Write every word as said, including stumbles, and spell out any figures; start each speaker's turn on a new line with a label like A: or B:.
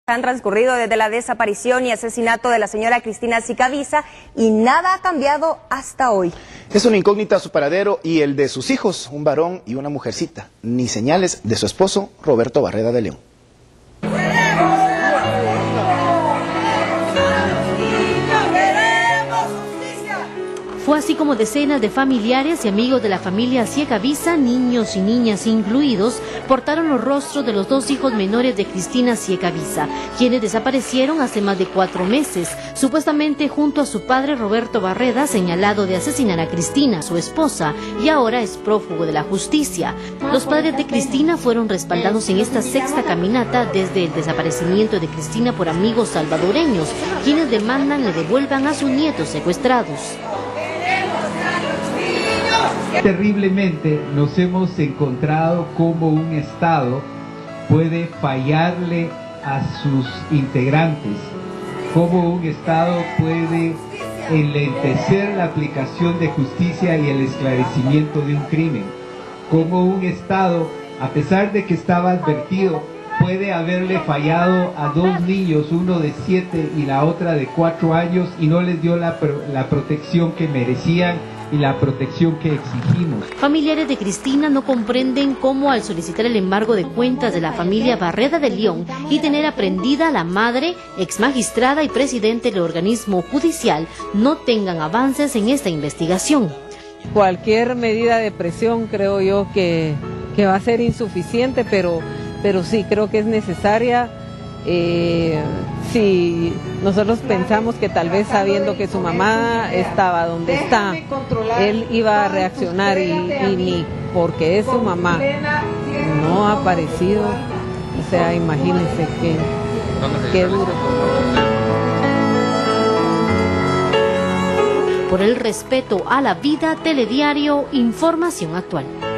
A: Han transcurrido desde la desaparición y asesinato de la señora Cristina Sicavisa y nada ha cambiado hasta hoy.
B: Es una incógnita su paradero y el de sus hijos, un varón y una mujercita. Ni señales de su esposo, Roberto Barreda de León.
C: Fue así como decenas de familiares y amigos de la familia Sicavisa, niños y niñas incluidos, portaron los rostros de los dos hijos menores de Cristina Sicavisa, quienes desaparecieron hace más de cuatro meses, supuestamente junto a su padre Roberto Barreda, señalado de asesinar a Cristina, su esposa, y ahora es prófugo de la justicia. Los padres de Cristina fueron respaldados en esta sexta caminata desde el desaparecimiento de Cristina por amigos salvadoreños, quienes demandan le devuelvan a sus nietos secuestrados.
D: Terriblemente nos hemos encontrado cómo un Estado puede fallarle a sus integrantes, cómo un Estado puede enlentecer la aplicación de justicia y el esclarecimiento de un crimen, cómo un Estado, a pesar de que estaba advertido, puede haberle fallado a dos niños, uno de siete y la otra de cuatro años, y no les dio la, la protección que merecían y la protección que exigimos.
C: Familiares de Cristina no comprenden cómo al solicitar el embargo de cuentas de la familia Barreda de León y tener aprendida a la madre, ex magistrada y presidente del organismo judicial, no tengan avances en esta investigación.
E: Cualquier medida de presión creo yo que, que va a ser insuficiente, pero, pero sí creo que es necesaria. Eh, si nosotros pensamos que tal vez sabiendo que su mamá estaba donde está, él iba a reaccionar y, y ni porque es su mamá no ha aparecido, o sea, imagínense que, que duro.
C: Por el respeto a la vida, Telediario, información actual.